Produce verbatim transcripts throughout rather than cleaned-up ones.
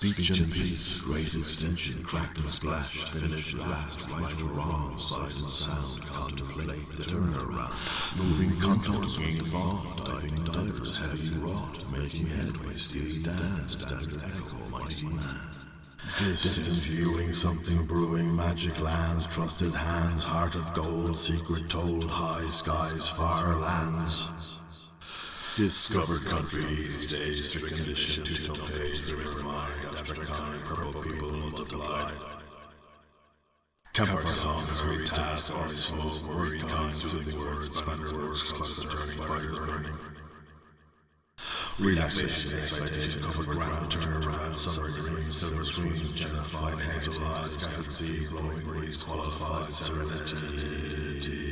Speech and peace, great extension, cracked and splashed, finished last, right or wrong, sight and sound, contemplate the turnaround. Moving contours, swinging thought, diving divers, heavy wrought, making headway, steely dance, standard echo, mighty man. Distant viewing, something brewing, magic lands, trusted hands, heart of gold, secret told, high skies, far lands. Discovered countries, stage to condition, two-tone page, driven mind, abstract kind, purple people multiplied. Campfire songs, hurry task, already smoke, worried kind, soothing words, splendor words, clusters turning, fires burning. Relaxation, excitation, covered ground, turn around, summer dreams, silver screen, gentrified, hazel eyes, scattered sea, blowing breeze, qualified, serenity.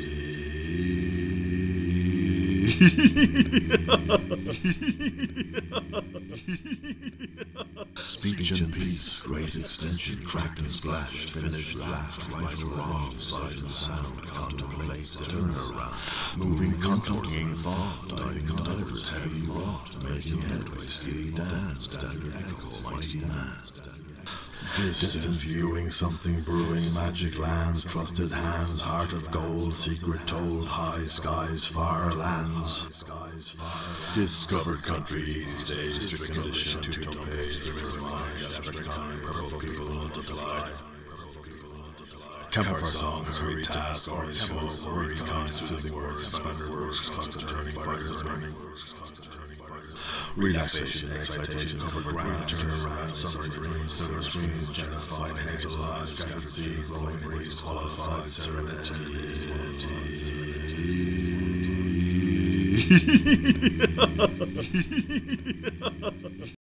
Speech and peace, great extension, cracked and splashed, finished last, right or wrong, sight and sound, contemplate the turnaround. Moving, contouring thought, diving divers, heavy wrought, making headway, steely dance, standard echo, mighty man. Distant viewing, something brewing, magic lands, trusted hands, heart of gold, secret told, high skies, far lands. Discovered countries, stage to condition, two-tone page, driven mind, abstract kind, purple people multiplied. Campfire songs, hurry task, already smoke, worried kind, soothing words, splendor words, clusters turning, fires burning. Relaxation, excitation, covered ground, turn around, summer dreams, silver screens, gentrified, hazel eyes, scattered sea, blowing breeze, qualified, serenity.